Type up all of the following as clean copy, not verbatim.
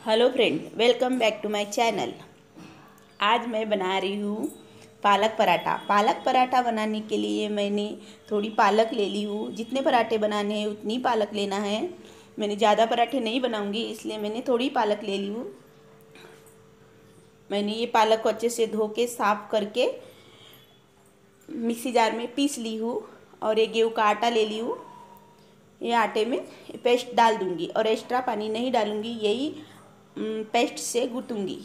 Hello friend, welcome back to my channel. आज मैं बना रही हूँ पालक पराठा। पालक पराठा बनाने के लिए मैंने थोड़ी पालक ले ली हूँ। जितने पराठे बनाने हैं उतनी पालक लेना है। मैंने ज़्यादा पराठे नहीं बनाऊँगी, इसलिए मैंने थोड़ी पालक ले ली हूँ। मैंने ये पालक को अच्छे से धो के साफ़ करके मिक्सी जार में पीस ली हूँ और एक गेहूँ का आटा ले ली हूँ। ये आटे में पेस्ट डाल दूँगी और एक्स्ट्रा पानी नहीं डालूँगी, यही पेस्ट से गूँथूँगी।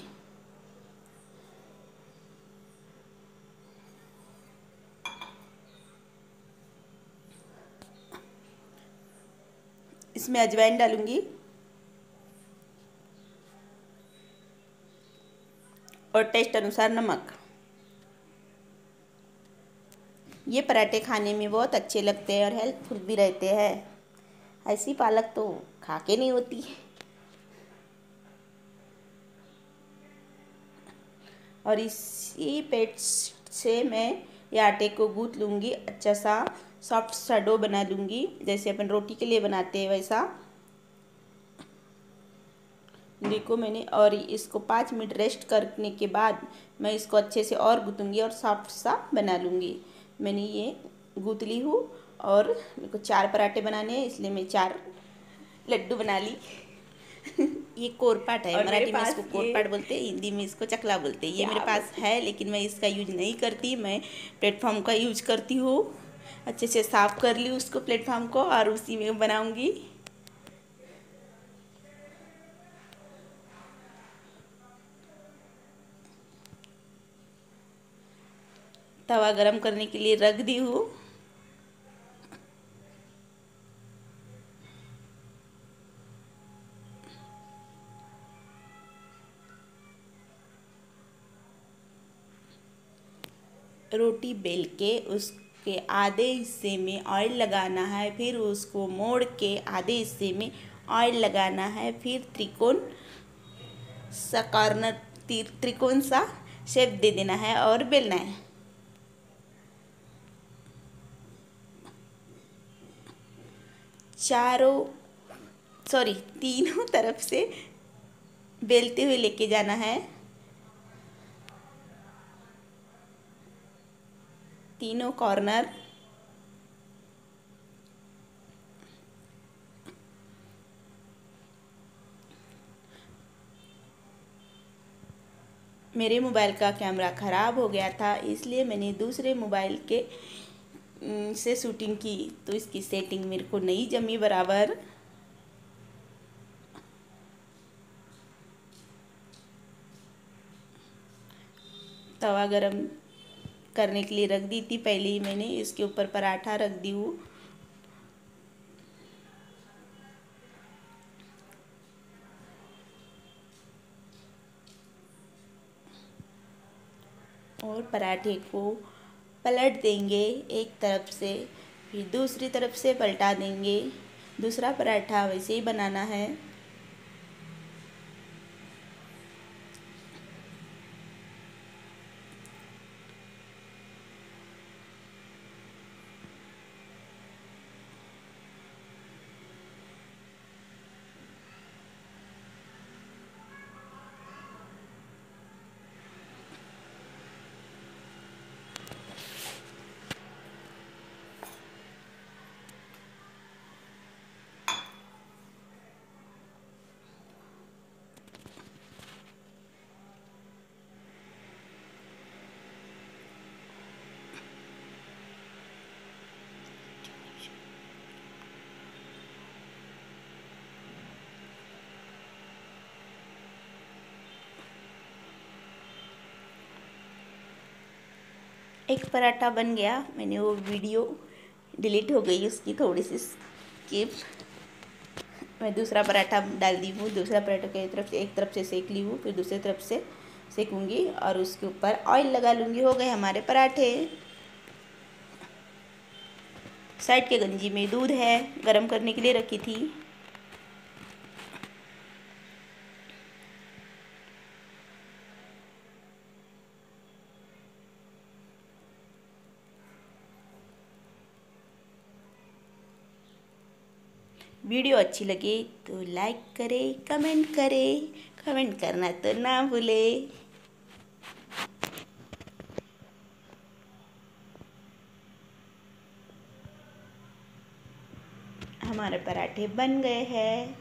इसमें अजवाइन डालूँगी और टेस्ट अनुसार नमक। ये पराठे खाने में बहुत अच्छे लगते हैं और हेल्थफुल भी रहते हैं। ऐसी पालक तो खा के नहीं होती। और इसी पेस्ट से मैं ये आटे को गूँथ लूँगी। अच्छा सा सॉफ्ट सा डो बना लूँगी, जैसे अपन रोटी के लिए बनाते हैं वैसा। देखो मैंने, और इसको 5 मिनट रेस्ट करने के बाद मैं इसको अच्छे से और गूँथूँगी और सॉफ्ट सा बना लूँगी। मैंने ये गूँथ ली हूँ और मेरे को 4 पराठे बनाने हैं, इसलिए मैं 4 लड्डू बना ली। ये कोरपाट है, मराठी में इसको कोरपाट बोलते हैं, हिंदी में इसको चकला बोलते हैं। ये मेरे पास है लेकिन मैं इसका यूज नहीं करती, मैं प्लेटफॉर्म का यूज करती हूँ। अच्छे से साफ़ कर ली उसको, प्लेटफॉर्म को, और उसी में बनाऊँगी। तवा गरम करने के लिए रख दी हूँ। रोटी बेल के उसके आधे हिस्से में ऑयल लगाना है, फिर उसको मोड़ के आधे हिस्से में ऑयल लगाना है, फिर त्रिकोण सा कॉर्नर त्रिकोण सा शेप दे देना है और बेलना है। तीनों तरफ से बेलते हुए लेके जाना है। तीनों कॉर्नर मेरे मोबाइल का कैमरा ख़राब हो गया था, इसलिए मैंने दूसरे मोबाइल के से शूटिंग की, तो इसकी सेटिंग मेरे को नहीं जमी बराबर। तवा गरम करने के लिए रख दी थी पहले ही मैंने, इसके ऊपर पराठा रख दी हूँ। और पराठे को पलट देंगे एक तरफ से, फिर दूसरी तरफ से पलटा देंगे। दूसरा पराठा वैसे ही बनाना है। एक पराठा बन गया, मैंने वो वीडियो डिलीट हो गई उसकी थोड़ी सी स्किप। मैं दूसरा पराठा डाल दी हूँ। दूसरा पराठा की तरफ से एक तरफ से सेक ली हूँ, फिर दूसरी तरफ से सेकूँगी और उसके ऊपर ऑयल लगा लूँगी। हो गए हमारे पराठे। साइड के गंजी में दूध है, गरम करने के लिए रखी थी। वीडियो अच्छी लगे तो लाइक करें, कमेंट करें, कमेंट करना तो ना भूले। हमारे पराठे बन गए हैं।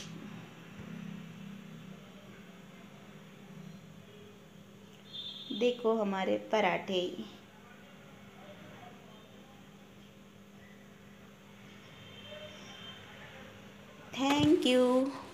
देखो हमारे पराठे। Thank you.